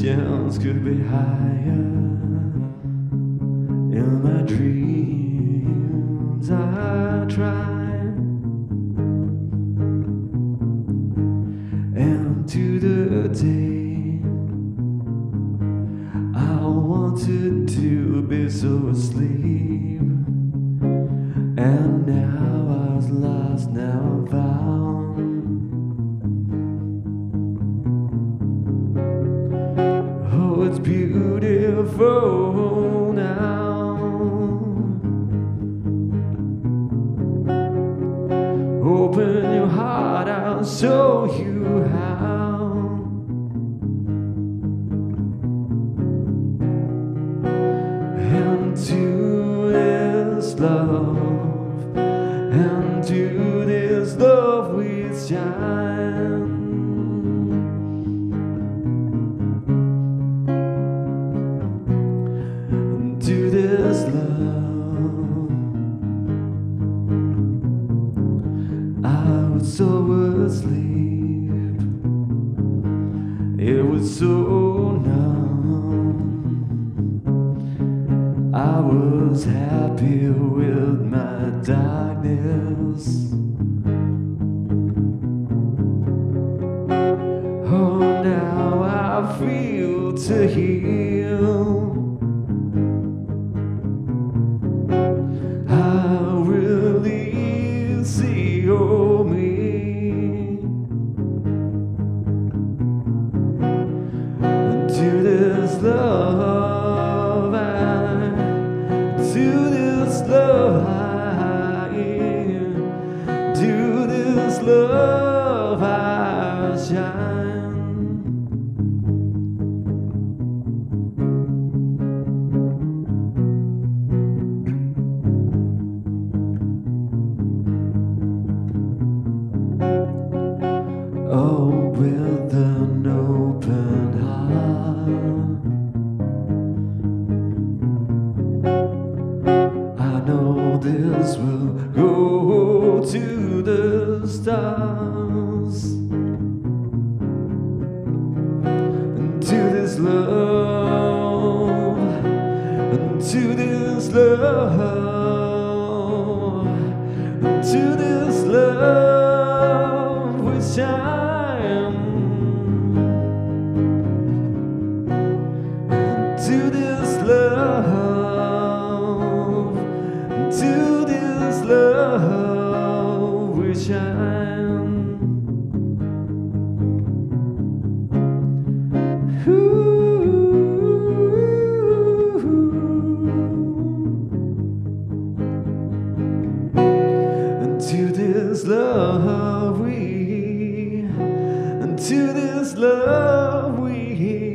expectations could be higher. In my dreams I tried, and to the day I wanted to be so asleep, and now I was lost, now I'm found. Oh, it's beautiful now. Open your heart, I'll show you how. And to this love, and to this love we shine. And to this love, I was so asleep, it was so numb. I was happy with my darkness. Oh, now I feel to heal. I really see oh me. And to this love, to this love I shine. Oh, with an open heart, I know this will go to the stars. And to this love, and to this love, and to this love we shine. And to this love, and to this love we shine. And to this love we, and to this love we